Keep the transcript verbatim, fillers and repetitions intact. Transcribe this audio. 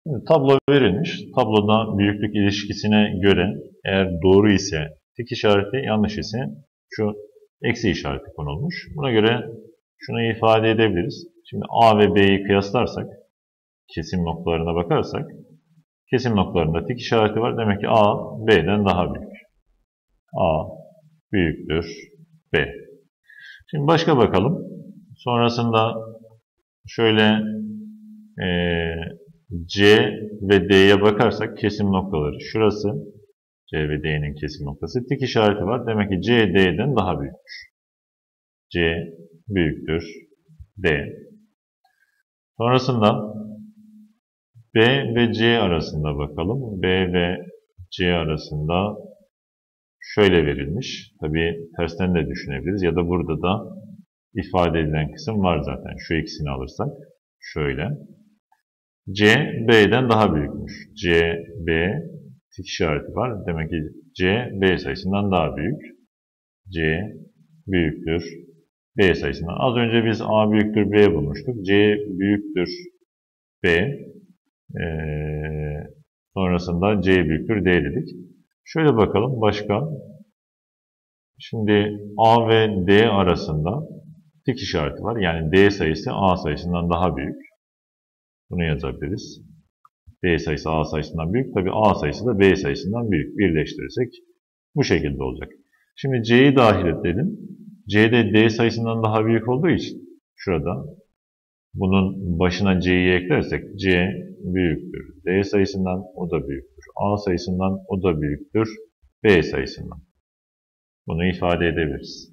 Şimdi tablo verilmiş. Tabloda büyüklük ilişkisine göre eğer doğru ise tik işareti, yanlış ise şu eksi işareti konulmuş. Buna göre şunu ifade edebiliriz. Şimdi A ve B'yi kıyaslarsak, kesim noktalarına bakarsak, kesim noktalarında tik işareti var. Demek ki A, B'den daha büyük. A büyüktür B. Şimdi başka bakalım. Sonrasında şöyle e, C ve D'ye bakarsak kesim noktaları şurası. C ve D'nin kesim noktası. Tik işareti var. Demek ki C, D'den daha büyükmüş. C büyüktür D. Sonrasında B ve C arasında bakalım. B ve C arasında şöyle verilmiş. Tabii tersten de düşünebiliriz. Ya da burada da ifade edilen kısım var zaten. Şu ikisini alırsak. Şöyle. C, B'den daha büyükmüş. C, B tik işareti var. Demek ki C, B sayısından daha büyük. C büyüktür B sayısından. Az önce biz A büyüktür B bulmuştuk. C büyüktür B. Ee, sonrasında C büyüktür D dedik. Şöyle bakalım başka. Şimdi A ve D arasında tik işareti var. Yani D sayısı A sayısından daha büyük. Bunu yazabiliriz. D sayısı A sayısından büyük. Tabii A sayısı da B sayısından büyük. Birleştirirsek bu şekilde olacak. Şimdi C'yi dahil edelim. C de D sayısından daha büyük olduğu için şurada bunun başına C'yi eklersek C büyüktür D sayısından, o da büyüktür. A sayısından, o da büyüktür B sayısından. Bunu ifade edebiliriz.